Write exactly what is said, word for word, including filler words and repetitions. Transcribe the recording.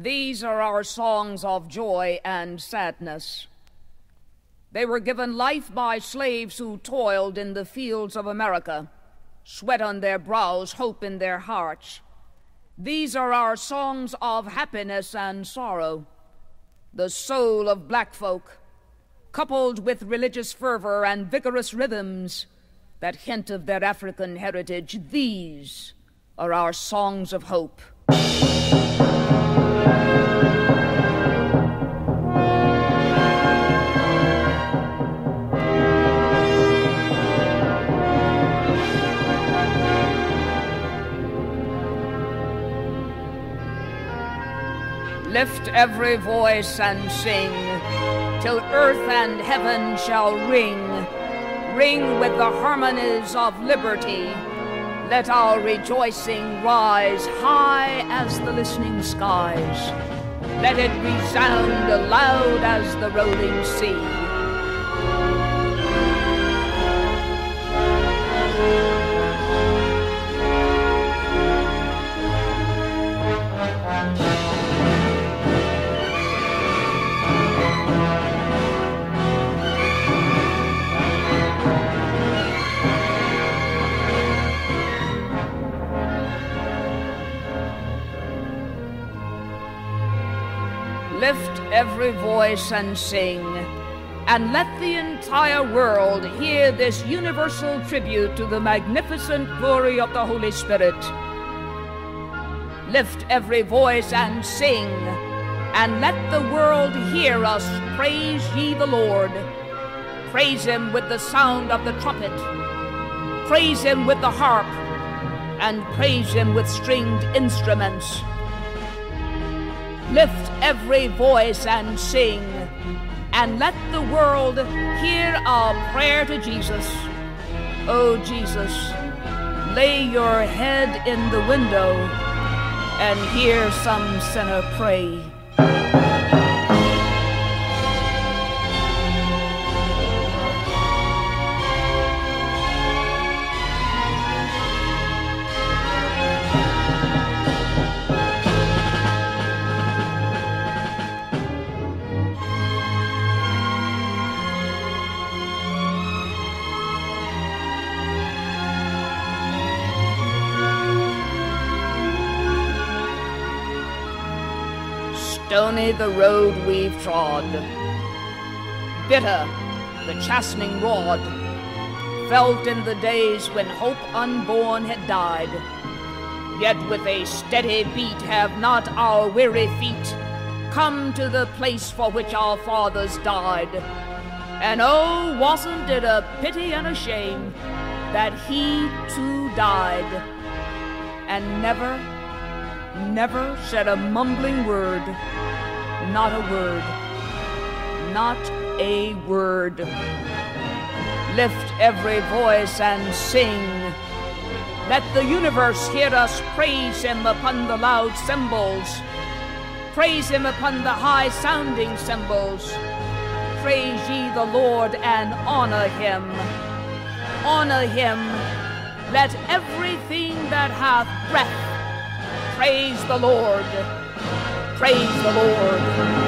These are our songs of joy and sadness. They were given life by slaves who toiled in the fields of America, sweat on their brows, hope in their hearts. These are our songs of happiness and sorrow, the soul of black folk, coupled with religious fervor and vigorous rhythms that hint of their African heritage. These are our songs of hope. Lift every voice and sing, till earth and heaven shall ring, ring with the harmonies of liberty. Let our rejoicing rise high as the listening skies. Let it resound loud as the rolling sea. Lift every voice and sing, and let the entire world hear this universal tribute to the magnificent glory of the Holy Spirit. Lift every voice and sing, and let the world hear us praise ye the Lord. Praise him with the sound of the trumpet. Praise him with the harp, and praise him with stringed instruments. Lift every voice and sing, and let the world hear our prayer to Jesus. Oh, Jesus, lay your head in the window and hear some sinner pray. Stony the road we've trod, bitter the chastening rod, felt in the days when hope unborn had died. Yet with a steady beat have not our weary feet come to the place for which our fathers died. And oh, wasn't it a pity and a shame that he too died, and never, never said a mumbling word. Not a word, not a word. Lift every voice and sing. Let the universe hear us praise him upon the loud cymbals. Praise him upon the high-sounding cymbals. Praise ye the Lord and honor him. Honor him. Let everything that hath breath praise the Lord. Praise the Lord.